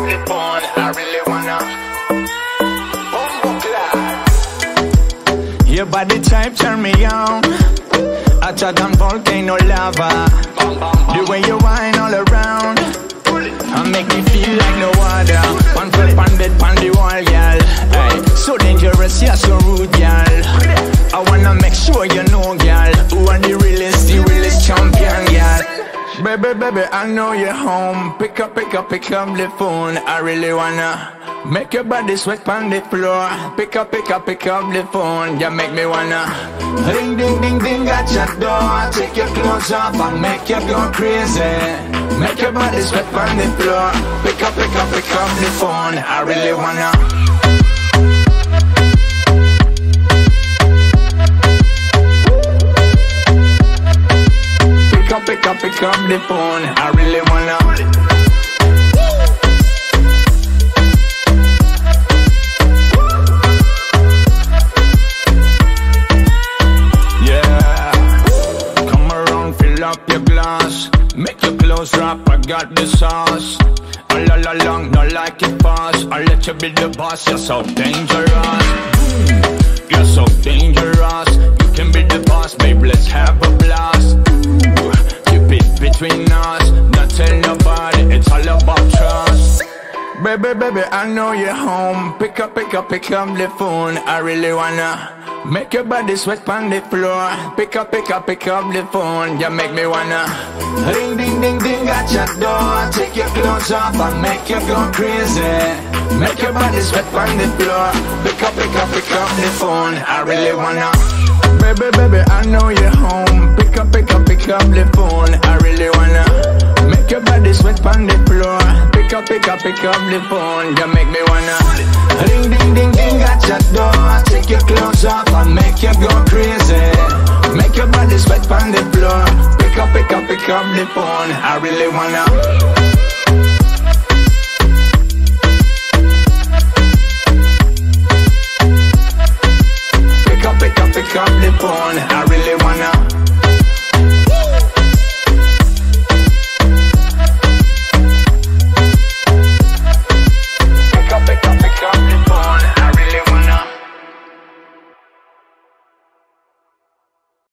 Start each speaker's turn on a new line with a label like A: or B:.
A: the phone. I really wanna. Your body type turn me on. Hotter than volcano lava. The way you whine all around, and make me feel like no other. One foot on bed, on the wall, girl. Hey, so dangerous, yeah, so rude, girl. I wanna make sure you know, girl, who are the realest champion, girl. Baby, baby, I know you're home. Pick up the phone. I really wanna make your body sweat on the floor. Pick up the phone. You make me wanna ring, ding, ding, ding at your door. Take your clothes off and make you go crazy. Make your body sweat on the floor. Pick up the phone. I really wanna. Pick up the phone, I really wanna. Yeah, come around, fill up your glass. Make your clothes drop, I got the sauce. All along, not like it fast. I'll let you be the boss, you're so dangerous. You're so dangerous. You can be the boss, babe, let's have a blast. Between us, not tell nobody, it's all about trust. Baby, baby, I know you're home. Pick up the phone. I really wanna make your body sweat on the floor. Pick up the phone. You make me wanna ring, ding, ding, ding at your door. Take your clothes off and make you go crazy. Make your body sweat on the floor. Pick up the phone. I really wanna. Baby, baby, I know you're home. Pick up the phone. I really wanna make your body sweat on the floor. Pick up the phone. You make me wanna ring, ding, ding, ding at your door. Take your clothes off and make you go crazy. Make your body sweat on the floor. Pick up the phone. I really wanna.